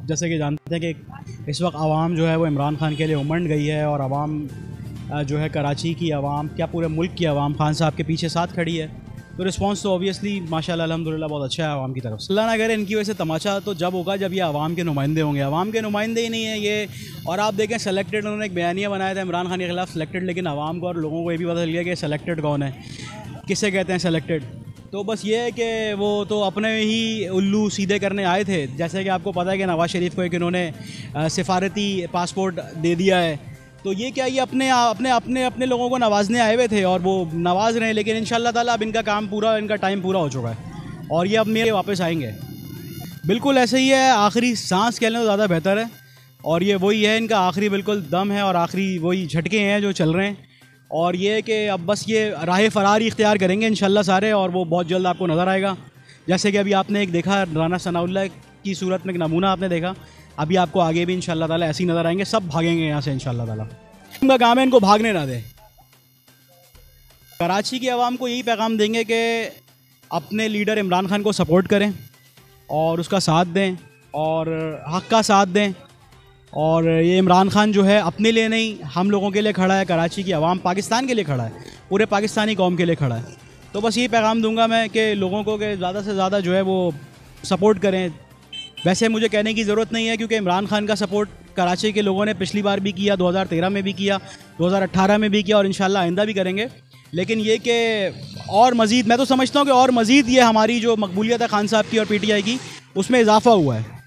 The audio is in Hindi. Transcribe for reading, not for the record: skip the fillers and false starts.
जैसे कि जानते हैं कि इस वक्त आवाम जो है वो इमरान खान के लिए उमड़ गई है, और आवाम जो है कराची की आवाम, क्या पूरे मुल्क की आवाम खान साहब के पीछे साथ खड़ी है। तो रिस्पांस तो ऑब्वियसली माशाल्लाह अल्हम्दुलिल्लाह बहुत अच्छा है आवाम की तरफ से। अल्लाह ना करे इनकी वजह से तमाशा तो जब होगा जब ये आवाम के नुमाइंदे होंगे। आवाम के नुमाइंदे ही नहीं है ये। और आप देखें सेलेक्टेड, उन्होंने एक बयानिया बनाया था इमरान खान के खिलाफ सेलेक्टेड, लेकिन आवाम को और लोगों को ये भी पता चल गया कि सेलेक्टेड कौन है, किसे कहते हैं सेलेक्टेड। तो बस ये है कि वो तो अपने ही उल्लू सीधे करने आए थे। जैसे कि आपको पता है कि नवाज़ शरीफ को एक इन्होंने सिफारती पासपोर्ट दे दिया है। तो ये क्या, ये अपने अपने अपने अपने लोगों को नवाजने आए हुए थे और वो नवाज रहे हैं, लेकिन इंशाल्लाह ताला अब इनका काम पूरा, इनका टाइम पूरा हो चुका है और ये अब मेरे वापस आएंगे। बिल्कुल ऐसे ही है, आखिरी सांस कह लें तो ज़्यादा बेहतर है। और ये वही है, इनका आखिरी बिल्कुल दम है और आखिरी वही झटके हैं जो चल रहे हैं। और ये है कि अब बस ये राह फ़रारी इख्तियार करेंगे इंशाल्लाह सारे, और वो बहुत जल्द आपको नज़र आएगा। जैसे कि अभी आपने एक देखा राना सनाउल्लाह की सूरत में एक नमूना आपने देखा, अभी आपको आगे भी इंशाल्लाह ताला ऐसे ही नज़र आएंगे। सब भागेंगे यहाँ से इंशाल्लाह ताला। इनका काम है इनको भागने ना दें। कराची की आवाम को यही पैगाम देंगे कि अपने लीडर इमरान खान को सपोर्ट करें और उसका साथ दें और हक़ का साथ दें। और ये इमरान खान जो है अपने लिए नहीं, हम लोगों के लिए खड़ा है, कराची की आवाम पाकिस्तान के लिए खड़ा है, पूरे पाकिस्तानी कौम के लिए खड़ा है। तो बस यही पैगाम दूंगा मैं कि लोगों को कि ज़्यादा से ज़्यादा जो है वो सपोर्ट करें। वैसे मुझे कहने की ज़रूरत नहीं है, क्योंकि इमरान खान का सपोर्ट कराची के लोगों ने पिछली बार भी किया, 2013 में भी किया, 2018 में भी किया और इंशाल्लाह आइंदा भी करेंगे। लेकिन ये कि और मज़ीद, मैं तो समझता हूँ कि और मज़ीद ये हमारी जो मकबूलियत है खान साहब की और PTI की, उसमें इजाफ़ा हुआ है।